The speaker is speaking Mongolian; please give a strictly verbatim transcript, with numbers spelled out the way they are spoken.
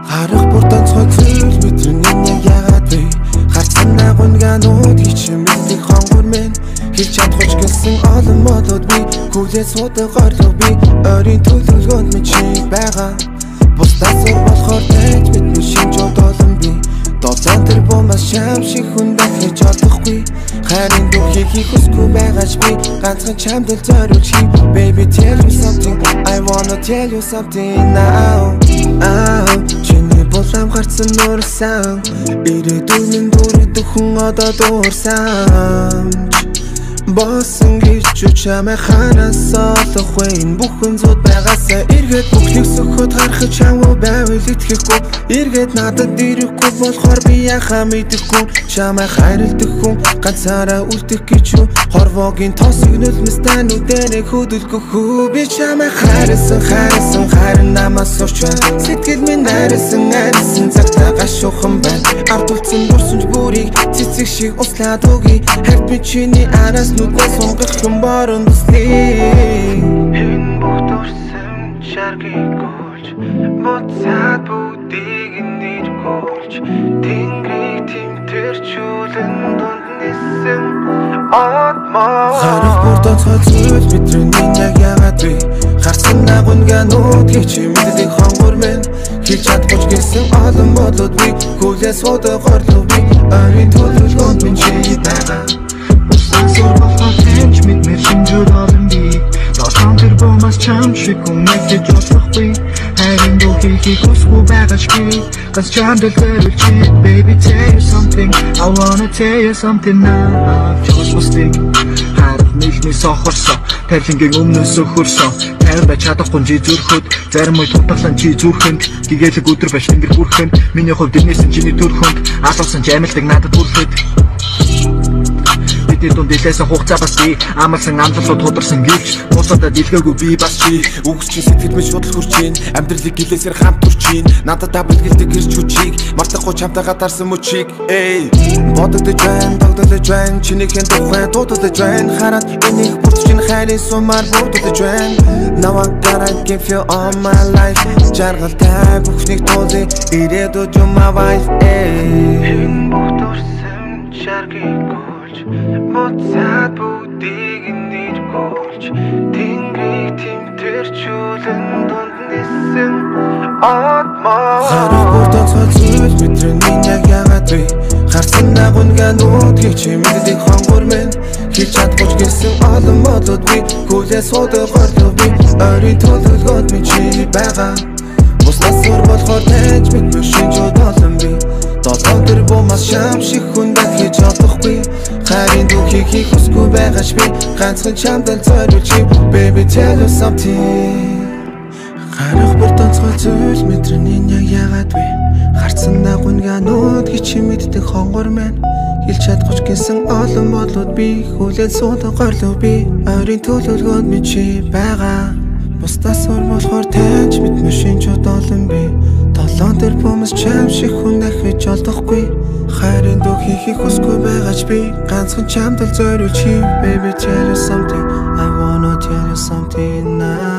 Харах бүр тонцгой зүйл мэдрэн яг яагаад вэ? Харсан агунгаанууд хичмэлдэг хонгор мэн хэлж чадахгүй гэсэн олон модод би хүлээ суудаг горлоо би ойрын төлөвлөгөөнд минь чи байгаа. Бусдаас өөр болохоор тааж мэдгүй шинж одоолон би долоон тэр бомас шам шиг хүн дахиж олдохгүй. Харин дүү хийх хүсгүй байгаач би ганцхан чамд л зориулж хий. Baby tell you something, I wanna tell you something now. Чиний болам гарцсан нуурсан ирээдүйн дөрөв хүн одоо дуурсан Боссон гэж чамай ханаас олох вэ? Энэ бүхэн зууд байгаасаа эргээд бүхнийг сөхөд харах чамгүй байвал итгэхгүй. Эргээд надад ирэхгүй болохоор би яхаа мэдэхгүй. Чамай хайрладаг хүн ганцаараа үлдэх гэж юу? Хорвогийн тосыг нөлмөс тануудэрэг хөдөлгөх хүү? Би чамай хайрсан хайрсан хайран намаас сурч байна. Сэтгэл минь найрсан найрсан цагтаа гашуухан байна. Ард үлдсэн дурсамж бүрийг цэцэг шиг услаад өгье. Хайрт би чиний араас нүдээ сунгах юм борон төслий. Энэ бүх дурсам шаргийг гүйлж буцаад бүгдийг нэргүүлж тэнгэрийг тэмтэрчүүлэн дунд нисэн отмоо. Харах бүр тонцгой зүйл бидний яг яагаад вэ? Харсан агунгаанууд хичмэлдэг хонгор мэн хэлж чадахгүй гэсэн олон бодлууд би хүлээ суудаг горлоо би ойрын төлөвлөгөөнд минь чи байгаа. Хэнч мэдмэр шинжүүд олон би долоон тэр бомас чам шиг үнэтэй жолсохгүй. Харин дүү хийх хүсгүй байгаач би ганц чамд л зориулж хий. Baby tell you something, I wanna tell you something now. Just was think харах нийлний сохорсон тархингийн өмнөөс хөрсөн тайван байж чадахгүй чи зүрхөд зарим үе тутаглан чи зүрхэнд гэгээлэг өдөр байж тэнгэр бүрхэнд миний хувьд дэнэсэн чиний төрхөнд алуулсан ч амьлдаг надад бүрхэд бидний дунд дэлээсэн хугацаа бас би амарсан амлалууд тодорсон гэлж бусадад илгээгүй би бас чи үгс чи сэтгэл минь шууд хүрч ийн амьдралыг гэлээсээр хамт хүрч ийн надад давлгэлдэг гэрч хүчийг мартахгүй чамтай гадарсан мөчийг эй бодогдож байна тогтолж байна чинийхэн тухай дуудаж байна хараад энийг бүрч чин хайрын сумаар бодогдож байна now I gotta give you all my life жаргалтай бүхнийг туулъя ирээдүйд юм авай эй энэ бүх дурсам шаргийг буцаад бүгдийг нэргүүлж тэнгэрийг тэмтэрчүүлэн дунд нисэн отмоо. Харах бүр тонцгой зүйл бидний яг яагаад вэ? Харсан агунгаанууд хичмэлдэг хонгор мэн хэлж чадахгүй гэсэн олон бодлууд би хүлээ суудаг горлоо би ойрын төлөвлөгөөнд минь чи байгаа. Бусдаас өөр болохоор тааж мэдгүй шинжүүд олон би долоон тэр бомас шам шиг хүн дахиж олдохгүй. Харин дүү хийх хүсгүй байгаач би ганцхан чамд л зориулж хий. Baby tell you something. Харах бүр тонцгой зүйл мэдрэн яг яагаад вэ? Харсан агунгаанууд хичмэлдэг хонгор мэн хэлж чадахгүй гэсэн олон бодлууд би хүлээн суудаг горлоо би ойрын төлөвлөгөөнд минь чи байгаа. Бусдаас өөр болохоор тааж мэдмэр шинжүүд олон би долоон тэр бомас чам шиг хүн дахиж олдохгүй. Харин дүү хийх хүсгүй байгаач би ганцхан чамд л зориулж хий. Baby tell you something, I wanna tell you something now.